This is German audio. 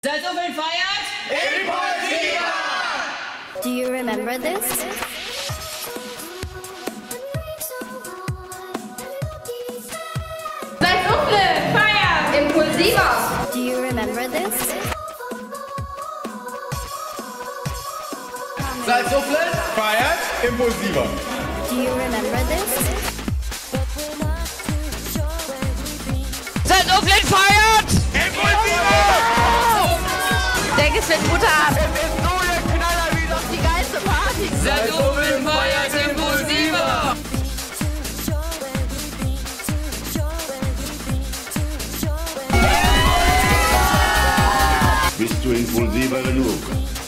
Salzuflen feiert Impulsiver! Do you remember this? Salzuflen feiert Impulsiver! Do you remember this? Salzuflen feiert Impulsiver. Do you remember this? Salzuflen feiert Impulsiver! Denk, es wird brutal. Es ist so der Knaller wie doch Die geilste Party. Salzuflen feiert Impulsiver! Bist du impulsiver genug?